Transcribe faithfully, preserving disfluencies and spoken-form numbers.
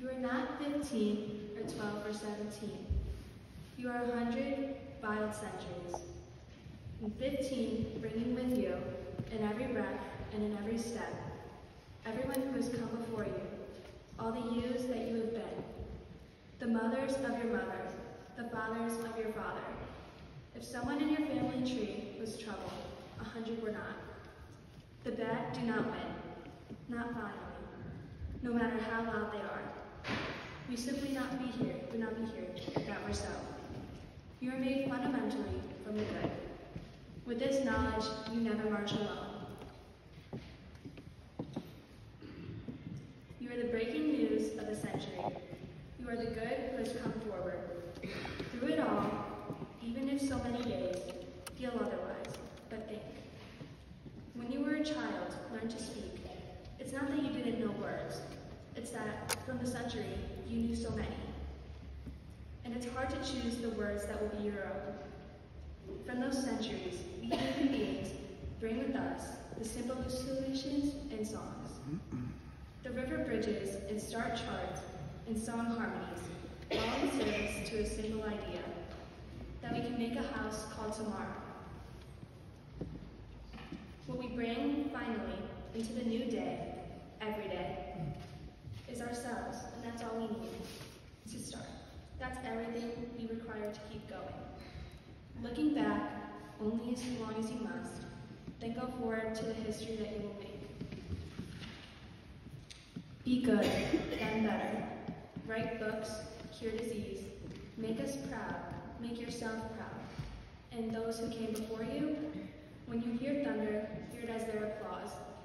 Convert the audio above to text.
You are not fifteen or twelve or seventeen. You are a hundred wild centuries. And fifteen bringing with you, in every breath and in every step, everyone who has come before you, all the yous that you have been, the mothers of your mother, the fathers of your father. If someone in your family tree was troubled, a hundred were not. The bad do not win, not finally, no matter how loud they are. We simply not be here, would not be here, that were so. You are made fundamentally from the good. With this knowledge, you never march alone. You are the breaking news of the century. You are the good who has come forward. Through it all, even if so many days feel otherwise, but think. When you were a child, learn to speak. It's not that you didn't know words. It's that from the century, you knew so many. And it's hard to choose the words that will be your own. From those centuries, we human beings bring with us the simple solutions and songs. The river bridges and star charts and song harmonies, all in service to a single idea, that we can make a house called tomorrow. What we bring, finally, into the new day, every day, is ourselves, and that's all we need to start. That's everything we require to keep going. Looking back only as long as you must, then go forward to the history that you will make. Be good, then better. Write books, cure disease, make us proud, make yourself proud. And those who came before you, when you hear thunder, hear it as their applause.